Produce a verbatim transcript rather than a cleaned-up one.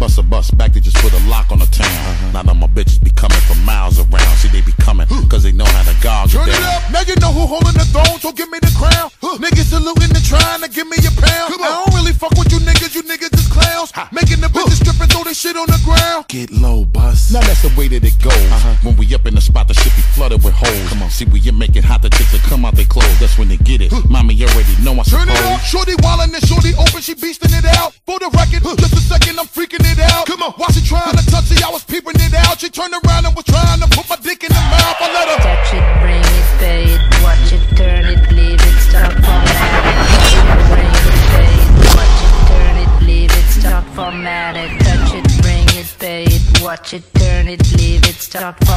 Bust a bus back, they just put a lock on the town. Uh-huh. Now that my bitches be coming from miles around. See, they be coming, cause they know how to gouge it down. Turn it up, now you know who holding the throne, so give me the crown. Huh. Niggas saluting and trying to give me a pound. I don't really fuck with you niggas, you niggas is clowns. Ha. Making the bitches strip and throw this shit on the ground. Get low, bus. Now that's the way that it goes. Uh-huh. When we up in the spot, the shit be flooded with holes. Come on, see, when you make it hot, the chicks that come out they clothes. That's when they get it. Huh. Mommy, you already know I suppose. Turn it up, shorty wildin' and shorty open, she beastin' it out. For the record, huh. Just a second, I'm freaking it out. Come on, while she trying to touch it, I was peeping it out. She turned around and was trying to put my dick in the mouth. I let her touch it, bring it, pay it, watch it, turn it, leave it, stop formatted. Touch it, bring it, pay it, watch it, turn it, leave it, stop formatted. Touch it, bring it, pay it, watch it, turn it, leave it, stop formatted.